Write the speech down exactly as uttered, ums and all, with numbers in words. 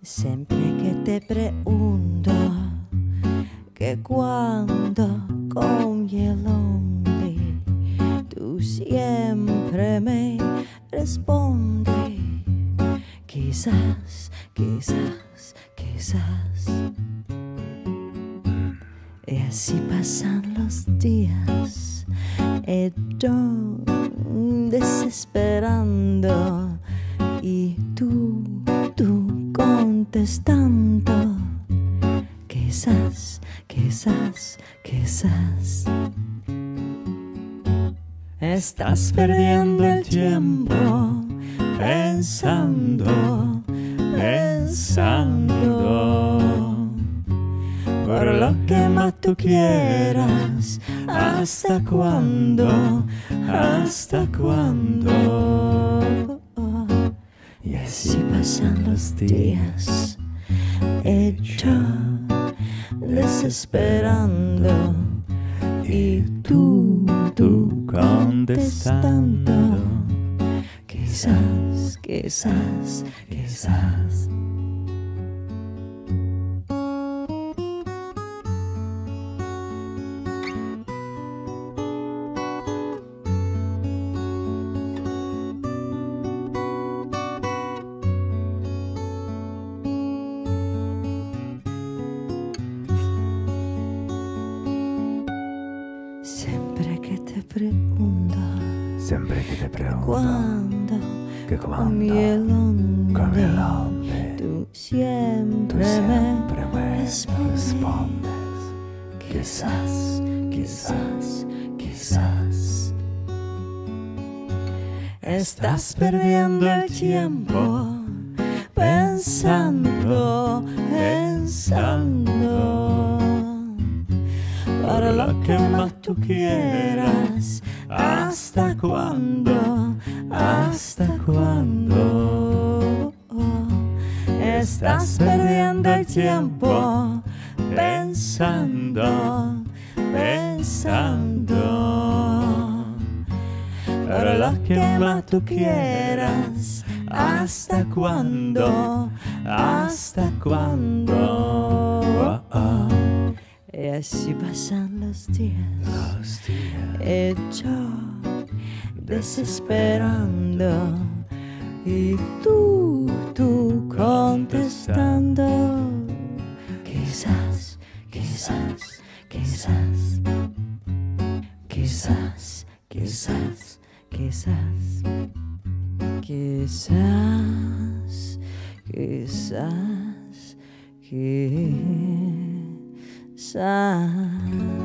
Siempre que te pregunto que cuando con el hombre, tú siempre me respondes quizás, quizás, quizás. Y así pasan los días, y yo desesperando, y tú, tú contestando quizás, quizás, quizás. Estás perdiendo el tiempo pensando, pensando por lo que más tú quieras. ¿Hasta cuándo? ¿Hasta cuándo? Y así pasan los días, y yo desesperando, y tú, tú contestando quizás, quizás, quizás. Siempre que te pregunto, siempre que te pregunto, cuando, que cuando, con el hombre, con el hombre, tú siempre, tú siempre me me respondes, respondes, quizás, quizás, quizás. Estás perdiendo el tiempo pensando, pensando para lo que más tú quieras. ¿Hasta cuándo? ¿Hasta cuándo? Estás perdiendo el tiempo pensando, pensando para lo que más tú quieras. ¿Hasta cuándo? ¿Hasta cuándo? Oh, oh. Y así pasan los días, los días, y yo desesperando, y tú, tú contestando quizás, quizás, quizás, quizás, quizás, quizás, quizás, quizás, quizás.